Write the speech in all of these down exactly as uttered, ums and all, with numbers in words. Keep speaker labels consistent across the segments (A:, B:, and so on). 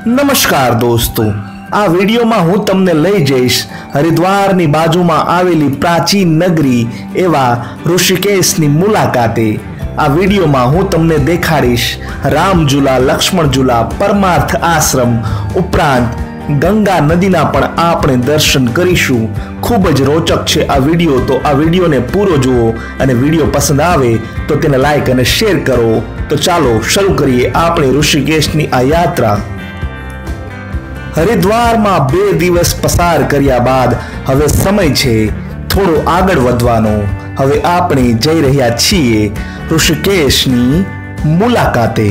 A: नमस्कार दोस्तों, आ वीडियो में हूँ तमने लई जईश हरिद्वार नी बाजू में आवेली प्राचीन नगरी एवा ऋषिकेश नी मुलाकाते। आ वीडियो में हूँ तमने देखाड़ीश राम झूला, लक्ष्मण झूला, परमार्थ आश्रम उपरांत गंगा नदीना पण आपणे दर्शन करीशुं। खूब ज रोचक छे आ वीडियो, तो आ वीडियो ने पूरो जुओ अने वीडियो पसंद आवे तो तेने लाइक अने शेर करो। तो चालो शुरू करिए आपणे ऋषिकेशनी आ यात्रा। हरिद्वार में बे दिवस पसार कर्या बाद हवे समय छे थोड़ो आगळ वधवानो। हवे आपणे जई रह्या छीए ऋषिकेशनी मुलाकाते।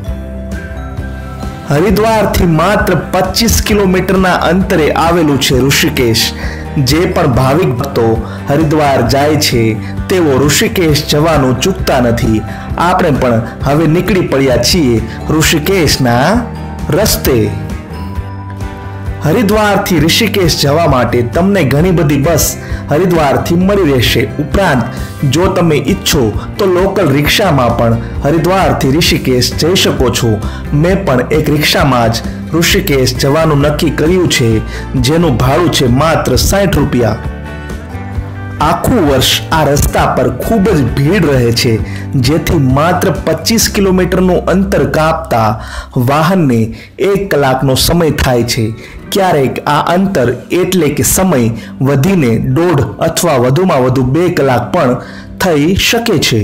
A: हरिद्वार थी मात्र पच्चीस किलोमीटर ना अंतरे आवेलू छे ऋषिकेश। जे पण भाविक भक्तो हरिद्वार जाय छे तेओ ऋषिकेश जवानुं चूकता नथी। आपणे पण हवे નીકળી પડ્યા છીએ ऋषिकेशना रस्ते। हरिद्वार थी ऋषिकेश जवा माटे तमने घणी बधी बस हरिद्वार थी मળી રહેશે। उपरांत जो तमे इच्छो तो लोकल रिक्शा में पण हरिद्वार थी ऋषिकेश जई शको छो। मैं पण एक रिक्शा में ज ऋषिकेश जवानुं नक्की कर्युं छे, जेनुं भाड़ुं छे मात्र साठ रुपया। आखू वर्ष आ रस्ता पर खूब ज भीड़ रहे छे, जेथी मात्र पच्चीस किलोमीटर नु अंतर कापता वाहन ने एक कलाक नो समय थाय छे। क्यारेक आ अंतर एटले के समय वधीने दौड़ अथवा वधुमां वधु बे कलाक पण थई शके छे।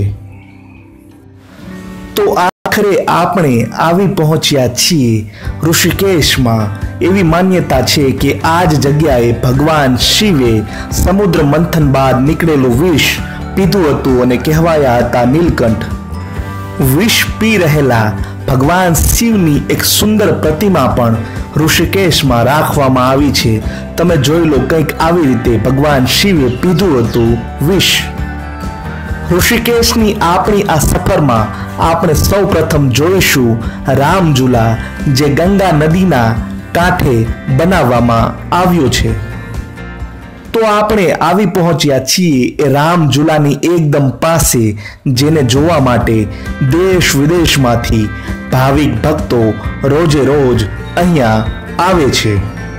A: तो आखरे आपणे आवी पहोंच्या छीए ऋषिकेश में। एवी मान्यता छे कि आज जग्याए भगवान शिवे समुद्र मंथन बाद निकळेलुं विष पीधुं हतुं अने कहेवाया हता नीलकंठ। विष पी रहेला भगवान शिवनी एक सुंदर प्रतिमा पण ऋषिकेश में राखवामां आवी छे। तमे जोई लो कंईक आवी रीते भगवान शिवे पीधुं हतुं विष। ऋषिकेशनी आपणी आ सफर में आपणे सौ प्रथम जोईशुं राम झूला, जे गंगा नदीना कांठे बनाववामां आव्यो छे। तो आपणे आवी पहोंच्या छीए ए राम झूलानी एकदम पासे, जेने जोवा माटे देश विदेशमांथी भाविक भक्तो रोजे रोज अहींया आवे छे।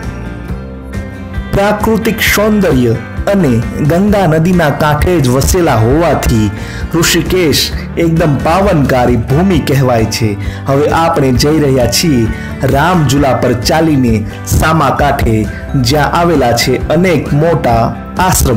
A: प्राकृतिक सौंदर्य अने गंगा नदीना कांठे ज वसेला होवाथी ऋषिकेश एकदम पावनकारी भूमि कहेवाय छे। हवे आपणे जई रह्या छीए राम झूला पर चालीने सामा कांठे, ज्यां आवेला छे अनेक मोटा आश्रम।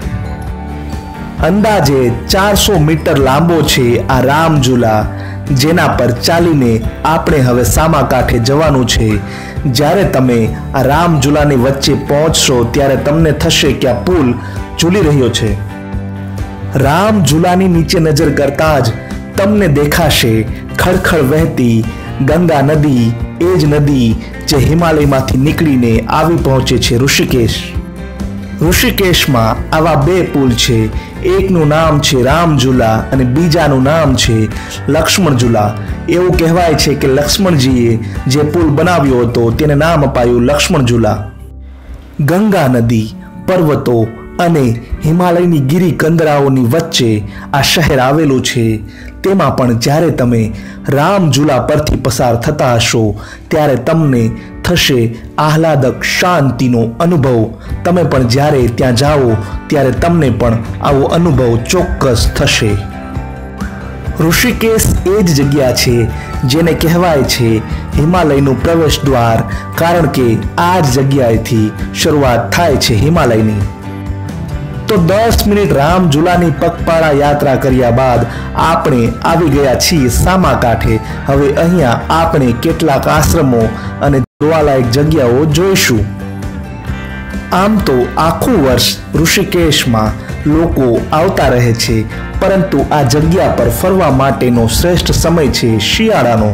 A: अंदाजे चार सौ मीटर लांबो छे आ राम झूला, जेना पर चालीने आपणे हवे सामा कांठे जवानुं छे। ज्यारे तमे आ राम झूलानी वच्चे पहोंचशो त्यारे तमने थशे कि आ पुल झूली रह्यो छे। राम झूलानी नीचे नजर करता ज तमने देखाशे खड़खड़ वहेती गंगा नदी, एज नदी जे हिमालयमांथी નીકળીને આવી પહોંચે છે ऋषिकेश। ऋषिकेशમાં આવા બે પુલ છે। એકનું નામ છે રામ ઝૂલા અને બીજાનું નામ છે લક્ષ્મણ ઝૂલા। એવું કહેવાય છે કે લક્ષ્મણજીએ જે પુલ બનાવ્યો હતો તેને નામ અપાયું લક્ષ્મણ ઝૂલા। ગંગા નદી, પર્વતો અને હિમાલયની ગિરી કંદરાઓની વચ્ચે આ શહેર આવેલું છે। તેમાં પણ જ્યારે તમે રામ ઝૂલા પરથી પસાર થતા હશો ત્યારે તમને થશે આહલાદક શાંતિનો અનુભવ। તમે પણ જ્યારે ત્યાં જાઓ ત્યારે તમને પણ આવો અનુભવ ચોક્કસ થશે। ઋષિકેશ એ જ જગ્યા છે જેને કહેવાય છે હિમાલયનું પ્રવેશ દ્વાર, કારણ કે આ જ જગ્યાએથી શરૂઆત થાય છે હિમાલયની। तो दस मिनिट राम झूलानी पगपाळा यात्रा कर्या बाद आपणे आवी गया छीए सामा कांठे। हवे अहींया आपणे केटलाक आश्रमो अने जोवालायक जग्याओ जोईशुं। आम तो आखुं वर्ष ऋषिकेशमां लोको आवता रहे छे, परंतु आ जग्या पर फरवा माटेनो श्रेष्ठ समय छे शियाळानो।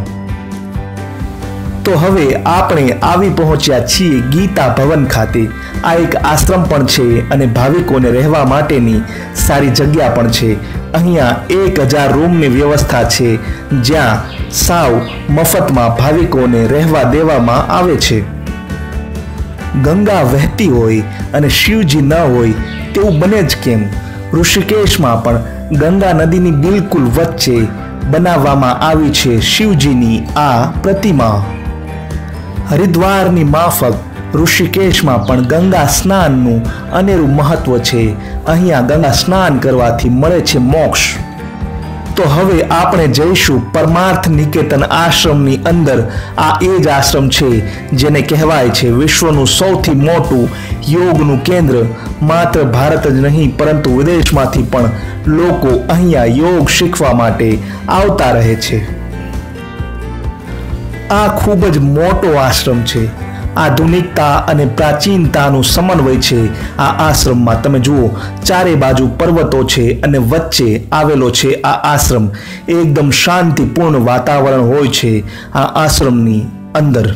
A: तो हवे आपणे आवी पहोंच्या छीए गीता भवन खाते। आ एक आश्रम पण छे अने भाविकोने रहेवा माटेनी सारी जग्या पण छे। अहींया एक हजार रूमनी व्यवस्था छे, ज्यां साव मफतमां भाविकोने रहेवा देवामां आवे छे। गंगा वहेती होय अने शिवजी न होय तेवुं बने ज केम? ऋषिकेशमां पण गंगा नदीनी बिलकुल वच्चे बनाववामां आवी छे शिवजीनी आ प्रतिमा। હરિદ્વારની માફક ઋષિકેશમાં પણ ગંગા સ્નાનનું અનેરું મહત્વ છે. અહીંયા ગંગા સ્નાન કરવાથી મળે છે મોક્ષ. તો હવે આપણે જઈશું પરમાર્થ નિકેતન આશ્રમની અંદર. આ એ જ આશ્રમ છે જેને કહેવાય છે વિશ્વનું સૌથી મોટું યોગનું કેન્દ્ર. માત્ર ભારત જ નહીં પરંતુ વિદેશમાંથી પણ લોકો અહીંયા યોગ શીખવા માટે આવતા રહે છે. આ ખૂબ જ મોટો આશ્રમ છે. આધુનિકતા અને પ્રાચીનતાનું સમન્વય છે આ આશ્રમમાં. તમે જુઓ, ચારે બાજુ પર્વતો છે અને વચ્ચે આવેલો છે આ આશ્રમ. એકદમ શાંતિપૂર્ણ વાતાવરણ હોય છે આ આશ્રમની અંદર.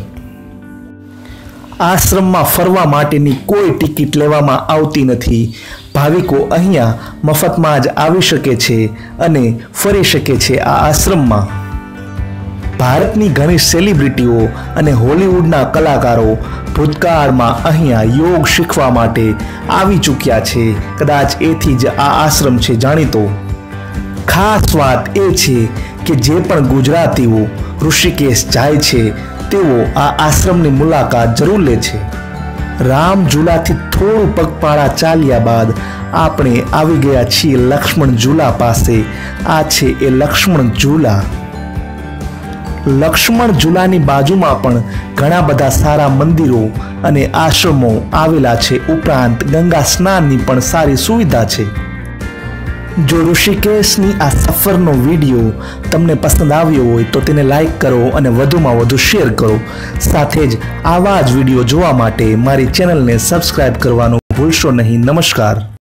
A: આશ્રમમાં ફરવા માટેની કોઈ ટિકિટ લેવામાં આવતી નથી. ભાવિકો અહીંયા મફતમાં જ આવી શકે છે અને ફરી શકે છે આ આશ્રમમાં. ભારતની ઘણી સેલિબ્રિટીઓ અને હોલિવૂડના કલાકારો ભૂતકાળમાં અહીંયા યોગ શીખવા માટે આવી ચૂક્યા છે. કદાચ એથી જ આ આશ્રમ છે જાણીતો. ખાસ વાત એ છે કે જે પણ ગુજરાતીઓ ઋષિકેશ જાય છે તેઓ આ આશ્રમની મુલાકાત જરૂર લે છે. રામ ઝૂલાથી થોડું પગપાળા ચાલ્યા બાદ આપણે આવી ગયા છીએ લક્ષ્મણ ઝૂલા પાસે. આ છે એ લક્ષ્મણ ઝૂલા. લક્ષ્મણ ઝૂલાની બાજુમાં પણ ઘણા બધા સારા મંદિરો અને આશ્રમો આવેલા છે. ઉપરાંત ગંગા સ્નાનની પણ સારી સુવિધા છે. જો ઋષિકેશની આ સફરનો વિડીયો તમને પસંદ આવ્યો હોય તો તેને લાઈક કરો અને વધુમાં વધુ શેર કરો. સાથે જ આવા જ વિડીયો જોવા માટે મારી ચેનલને સબસ્ક્રાઇબ કરવાનું ભૂલશો નહીં. નમસ્કાર.